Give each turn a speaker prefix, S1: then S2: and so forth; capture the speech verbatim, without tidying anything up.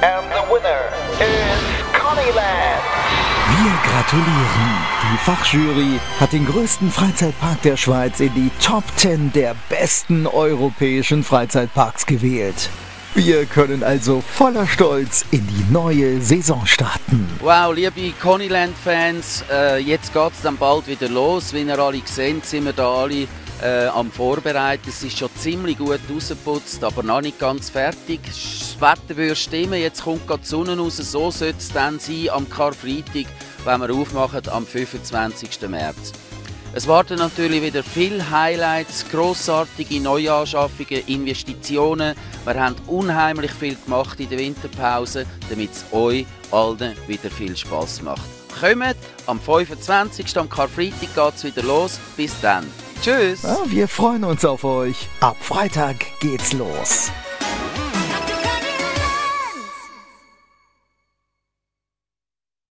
S1: And the winner is Connyland.
S2: Wir gratulieren. Die Fachjury hat den größten Freizeitpark der Schweiz in die Top zehn der besten europäischen Freizeitparks gewählt. Wir können also voller Stolz in die neue Saison starten.
S3: Wow, liebe Connyland-Fans, äh, jetzt geht es dann bald wieder los. Wie ihr alle seht, sind wir da alle äh, am Vorbereiten. Es ist schon ziemlich gut rausgeputzt, aber noch nicht ganz fertig. Das Wetter würde stimmen, jetzt kommt gerade die Sonne raus. So sollte es dann sein am Karfreitag, wenn wir aufmachen am fünfundzwanzigsten März. Es warten natürlich wieder viele Highlights, grossartige Neuanschaffungen, Investitionen. Wir haben unheimlich viel gemacht in der Winterpause, damit es euch allen wieder viel Spass macht. Kommt, am fünfundzwanzigsten am Karfreitag geht es wieder los. Bis dann. Tschüss.
S2: Ja, wir freuen uns auf euch. Ab Freitag geht's los.